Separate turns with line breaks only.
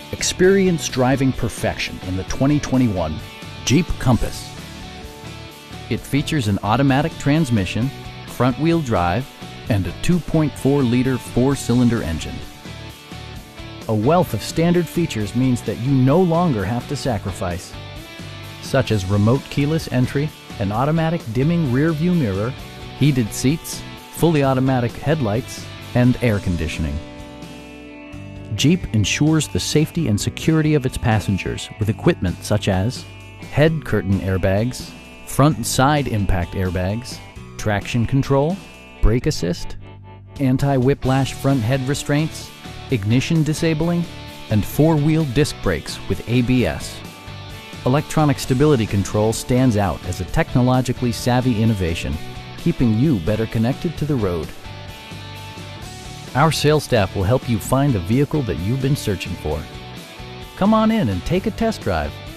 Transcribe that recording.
Experience driving perfection in the 2021 Jeep Compass. It features an automatic transmission, front-wheel drive, and a 2.4-liter four-cylinder engine. A wealth of standard features means that you no longer have to sacrifice, such as remote keyless entry, an automatic dimming rear-view mirror, heated seats, fully automatic headlights, and air conditioning. Jeep ensures the safety and security of its passengers with equipment such as head curtain airbags, front and side impact airbags, traction control, brake assist, anti-whiplash front head restraints, ignition disabling, and four-wheel disc brakes with ABS. Electronic stability control stands out as a technologically savvy innovation, keeping you better connected to the road. Our sales staff will help you find the vehicle that you've been searching for. Come on in and take a test drive.